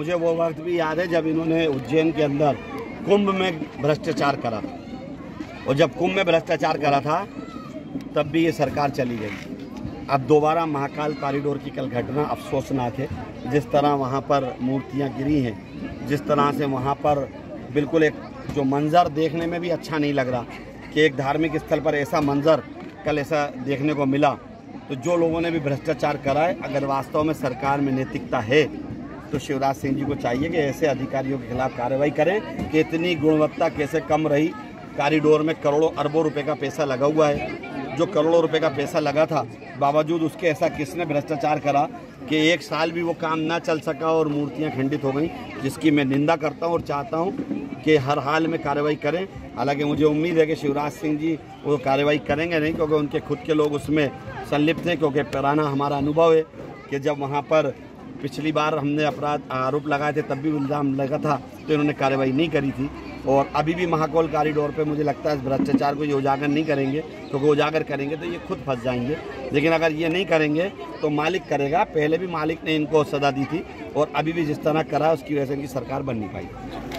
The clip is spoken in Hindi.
मुझे वो वक्त भी याद है जब इन्होंने उज्जैन के अंदर कुंभ में भ्रष्टाचार करा था, और जब कुंभ में भ्रष्टाचार करा था तब भी ये सरकार चली गई। अब दोबारा महाकाल कॉरिडोर की कल घटना अफसोसनाक है। जिस तरह वहाँ पर मूर्तियाँ गिरी हैं, जिस तरह से वहाँ पर बिल्कुल एक जो मंज़र देखने में भी अच्छा नहीं लग रहा कि एक धार्मिक स्थल पर ऐसा मंज़र कल ऐसा देखने को मिला। तो जो लोगों ने भी भ्रष्टाचार करा है, अगर वास्तव में सरकार में नैतिकता है तो शिवराज सिंह जी को चाहिए कि ऐसे अधिकारियों के खिलाफ कार्रवाई करें कि इतनी गुणवत्ता कैसे कम रही। कॉरिडोर में करोड़ों अरबों रुपए का पैसा लगा हुआ है, जो करोड़ों रुपए का पैसा लगा था बावजूद उसके ऐसा किसने भ्रष्टाचार करा कि एक साल भी वो काम ना चल सका और मूर्तियां खंडित हो गई, जिसकी मैं निंदा करता हूं और चाहता हूं कि हर हाल में कार्रवाई करें। हालांकि मुझे उम्मीद है कि शिवराज सिंह जी वो कार्रवाई करेंगे नहीं, क्योंकि उनके खुद के लोग उसमें संलिप्त हैं। क्योंकि पुराना हमारा अनुभव है कि जब वहाँ पर पिछली बार हमने अपराध आरोप लगाए थे तब भी इल्ज़ाम लगा था तो इन्होंने कार्रवाई नहीं करी थी। और अभी भी महाकाल कॉरिडोर पे मुझे लगता है इस भ्रष्टाचार को ये उजागर नहीं करेंगे, क्योंकि उजागर करेंगे तो ये खुद फंस जाएंगे। लेकिन अगर ये नहीं करेंगे तो मालिक करेगा। पहले भी मालिक ने इनको सजा दी थी और अभी भी जिस तरह करा उसकी वजह से इनकी सरकार बन नहीं पाई।